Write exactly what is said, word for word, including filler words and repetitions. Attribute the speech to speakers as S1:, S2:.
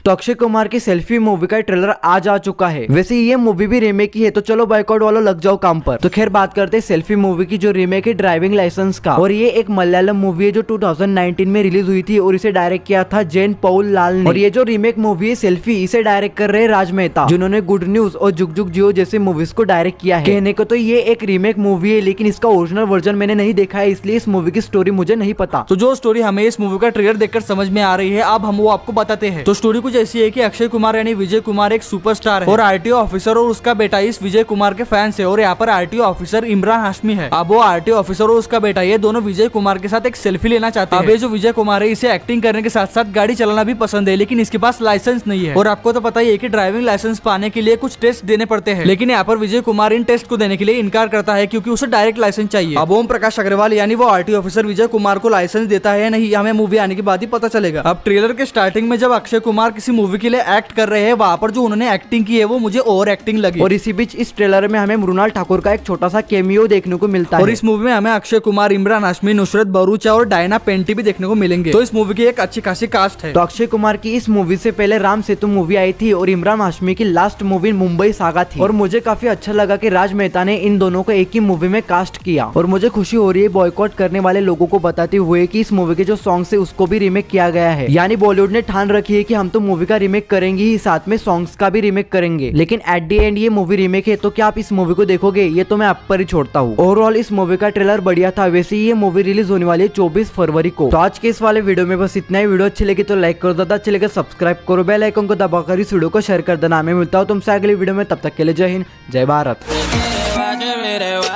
S1: तो अक्षय कुमार की selfie movie का ट्रेलर आज आ चुका है। वैसे ये मूवी भी रीमेक ही है, तो चलो बॉयकॉट वालों लग जाओ काम पर। तो खैर बात करते हैं सेल्फी मूवी की जो रीमेक है ड्राइविंग लाइसेंस का। और ये एक मलयालम मूवी है जो टू थाउजेंड नाइनटीन में रिलीज हुई थी और इसे डायरेक्ट किया था जैन पॉल लाल ने। और ये जो रीमेक मूवी है सेल्फी, इसे डायरेक्ट कर रहे हैं राज मेहता, जिन्होंने गुड न्यूज और जुग जुग जियो जैसे मूवीज को डायरेक्ट किया है। कहने को तो ये एक रीमेक मूवी है, लेकिन इसका ओरिजिनल वर्जन मैंने नहीं देखा है, इसलिए इस मूवी की स्टोरी मुझे नहीं पता।
S2: तो जो स्टोरी हमें इस मूवी का ट्रेलर देखकर समझ में आ रही है, अब हम वो आपको बताते हैं। तो स्टोरी कुछ ऐसी है कि अक्षय कुमार यानी विजय कुमार एक सुपरस्टार है और आरटीओ ऑफिसर और उसका बेटा इस विजय कुमार के फैंस है। और यहाँ पर आरटीओ ऑफिसर इमरान हाशमी है। अब वो आरटीओ ऑफिसर और उसका बेटा ये दोनों विजय कुमार के साथ एक सेल्फी लेना चाहते हैं। अब ये जो विजय कुमार है इसे एक्टिंग करने के साथ साथ गाड़ी चलाना भी पसंद है, लेकिन इसके पास लाइसेंस नहीं है। और आपको तो पता ही है कि ड्राइविंग लाइसेंस पाने के लिए कुछ टेस्ट देने पड़ते हैं, लेकिन यहाँ पर विजय कुमार इन टेस्ट को देने के लिए इनकार करता है क्योंकि उसे डायरेक्ट लाइसेंस चाहिए। अब ओम प्रकाश अग्रवाल यानी वो आरटीओ ऑफिसर विजय कुमार को लाइसेंस देता है या नहीं, हमें मूवी आने के बाद ही पता चलेगा। अब ट्रेलर के स्टार्टिंग में जब अक्षय कुमार किसी मूवी के लिए एक्ट कर रहे हैं, वहाँ पर जो उन्होंने एक्टिंग की है वो मुझे ओवर एक्टिंग लगी।
S1: और इसी बीच इस ट्रेलर में हमें मृणाल ठाकुर का एक छोटा सा कैमियो देखने को मिलता है।
S2: और इस मूवी में हमें अक्षय कुमार, इमरान हाशमी, नुसरत भरूचा और डायना पेंटी भी देखने को मिलेंगे। तो इस मूवी की एक अच्छी खासी कास्ट है।
S1: तो अक्षय कुमार की इस मूवी से पहले राम सेतु मूवी आई थी और इमरान हाशमी की लास्ट मूवी मुंबई सागा थी। और मुझे काफी अच्छा लगा कि राज मेहता ने इन दोनों को एक ही मूवी में कास्ट किया। और मुझे खुशी हो रही है बॉयकॉट करने वाले लोगों को बताते हुए कि इस मूवी के जो सॉन्ग्स है उसको भी रीमेक किया गया है। यानी बॉलीवुड ने ठान रखी है कि हम तो मूवी का रीमेक करेंगे ही, साथ में सॉन्ग्स का भी रीमेक करेंगे। लेकिन एट दी एंड ये मूवी रीमेक है, तो क्या आप इस मूवी को देखोगे, ये तो मैं आप पर ही छोड़ता हूँ। ओवरऑल इस मूवी का ट्रेलर बढ़िया था। वैसे ये मूवी रिलीज होने वाली है चौबीस फरवरी को। तो आज के इस वाले वीडियो में बस इतना ही। वीडियो अच्छी लगी तो लाइक करो, ज्यादा अच्छी लगे सब्सक्राइब करो, बेल आइकन को दबाकर इस वीडियो को शेयर कर देना। मैं मिलता हूँ तुमसे अगली वीडियो में, तब तक के लिए जय हिंद, जय भारत।